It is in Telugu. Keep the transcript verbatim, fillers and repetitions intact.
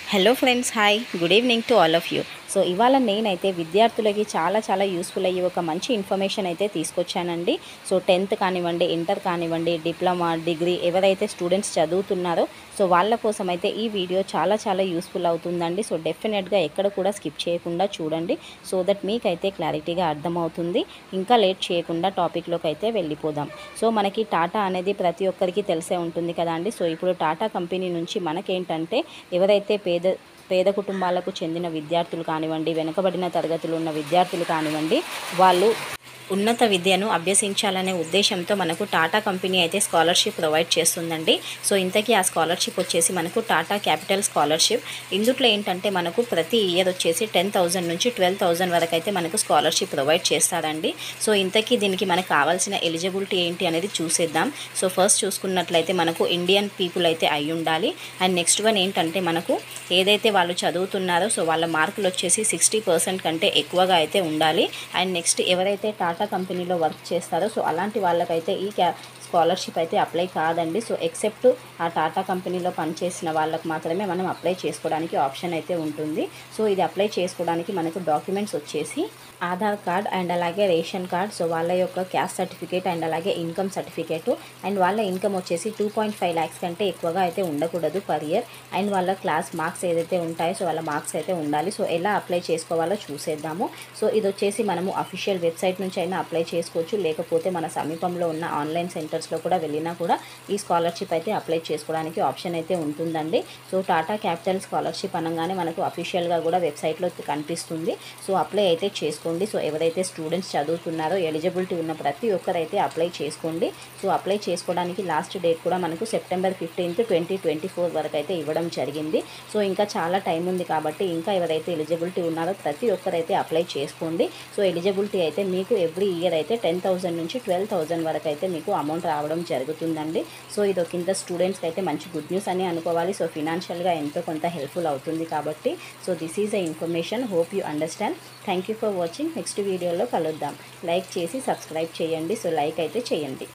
Hello friends, hi, good evening to all of you. So ఇవాళ నేనైతే విద్యార్థులకి చాలా చాలా యూస్ఫుల్ అయ్యి ఒక మంచి ఇన్ఫర్మేషన్ అయితే తీసుకొచ్చానండి. సో టెన్త్ కానివ్వండి, ఇంటర్ కానివ్వండి, డిప్లొమా, డిగ్రీ ఎవరైతే స్టూడెంట్స్ చదువుతున్నారో సో వాళ్ళ కోసం అయితే ఈ వీడియో చాలా చాలా యూస్ఫుల్ అవుతుందండి. సో డెఫినెట్గా ఎక్కడ కూడా స్కిప్ చేయకుండా చూడండి, సో దట్ మీకైతే క్లారిటీగా అర్థమవుతుంది. ఇంకా లేట్ చేయకుండా టాపిక్లోకి అయితే వెళ్ళిపోదాం. సో మనకి టాటా అనేది ప్రతి ఒక్కరికి తెలిసే ఉంటుంది కదా అండి. సో ఇప్పుడు టాటా కంపెనీ నుంచి మనకేంటంటే ఎవరైతే పేద పేద కుటుంబాలకు చెందిన విద్యార్థులు కానివ్వండి, వెనుకబడిన తరగతులు ఉన్న విద్యార్థులు కానివ్వండి, వాళ్ళు ఉన్నత విద్యను అభ్యసించాలనే ఉద్దేశంతో మనకు టాటా కంపెనీ అయితే స్కాలర్షిప్ ప్రొవైడ్ చేస్తుందండి. సో ఇంతకీ ఆ స్కాలర్షిప్ వచ్చేసి మనకు టాటా క్యాపిటల్ స్కాలర్షిప్. ఇందులో ఏంటంటే మనకు ప్రతి ఇయర్ వచ్చేసి టెన్ థౌజండ్ నుంచి ట్వెల్వ్ థౌజండ్ వరకు అయితే మనకు స్కాలర్షిప్ ప్రొవైడ్ చేస్తారండి. సో ఇంతకీ దీనికి మనకు కావాల్సిన ఎలిజిబిలిటీ ఏంటి అనేది చూసేద్దాం. సో ఫస్ట్ చూసుకున్నట్లయితే మనకు ఇండియన్ పీపుల్ అయితే అయి ఉండాలి. అండ్ నెక్స్ట్ వన్ ఏంటంటే మనకు ఏదైతే వాళ్ళు చదువుతున్నారో సో వాళ్ళ మార్కులు వచ్చేసి సిక్స్టీ పర్సెంట్ కంటే ఎక్కువగా అయితే ఉండాలి. అండ్ నెక్స్ట్ ఎవరైతే టాటా కంపెనీలో వర్క్ చేస్తారో సో అలాంటి వాళ్ళకైతే ఈ క్యా స్కాలర్షిప్ అయితే అప్లై కాదండి. సో ఎక్సెప్ట్ ఆ టాటా కంపెనీలో పనిచేసిన వాళ్ళకు మాత్రమే మనం అప్లై చేసుకోవడానికి ఆప్షన్ అయితే ఉంటుంది. సో ఇది అప్లై చేసుకోవడానికి మనకు డాక్యుమెంట్స్ వచ్చేసి ఆధార్ కార్డ్ అండ్ అలాగే రేషన్ కార్డ్, సో వాళ్ళ యొక్క క్యాస్ట్ సర్టిఫికేట్ అండ్ అలాగే ఇన్కమ్ సర్టిఫికేట్. అండ్ వాళ్ళ ఇన్కమ్ వచ్చేసి టూ పాయింట్ ఫైవ్ ల్యాక్స్ కంటే ఎక్కువగా అయితే ఉండకూడదు పర్ ఇయర్. అండ్ వాళ్ళ క్లాస్ మార్క్స్ ఏదైతే ఉంటాయో సో వాళ్ళ మార్క్స్ అయితే ఉండాలి. సో ఎలా అప్లై చేసుకోవాలో చూసేద్దాము. సో ఇది వచ్చేసి మనము అఫీషియల్ వెబ్సైట్ నుంచి అయినా అప్లై చేసుకోవచ్చు, లేకపోతే మన సమీపంలో ఉన్న ఆన్లైన్ సెంటర్స్లో కూడా వెళ్ళినా కూడా ఈ స్కాలర్షిప్ అయితే అప్లై చేసుకోవడానికి ఆప్షన్ అయితే ఉంటుందండి. సో టాటా క్యాపిటల్ స్కాలర్షిప్ అనగానే మనకు అఫీషియల్గా కూడా వెబ్సైట్లో కనిపిస్తుంది. సో అప్లై అయితే చేసుకోండి. సో ఎవరైతే స్టూడెంట్స్ చదువుతున్నారో ఎలిజిబిలిటీ ఉన్న ప్రతి ఒక్కరైతే అప్లై చేసుకోండి. సో అప్లై చేసుకోవడానికి లాస్ట్ డేట్ కూడా మనకు September fifteenth twenty twenty four వరకు అయితే ఇవ్వడం జరిగింది. సో ఇంకా చాలా టైం ఉంది కాబట్టి ఇంకా ఎవరైతే ఎలిజిబిలిటీ ఉన్నారో ప్రతి ఒక్కరైతే అప్లై చేసుకోండి. సో ఎలిజిబిలిటీ అయితే మీకు ఎవ్రీ ఇయర్ అయితే టెన్ థౌసండ్ నుంచి ట్వెల్వ్ థౌసండ్ వరకు అయితే మీకు అమౌంట్ రావడం జరుగుతుందండి. సో ఇది ఒక ఇంత స్టూడెంట్స్కి అయితే మంచి గుడ్ న్యూస్ అని అనుకోవాలి. సో ఫినాన్షియల్గా ఎంతో కొంత హెల్ప్ఫుల్ అవుతుంది కాబట్టి. So this is the information, hope you understand. Thank you for watching. Next వీడియోలో కలుద్దాం. లైక్ చేసి సబ్స్క్రైబ్ చేయండి. సో లైక్ అయితే చేయండి.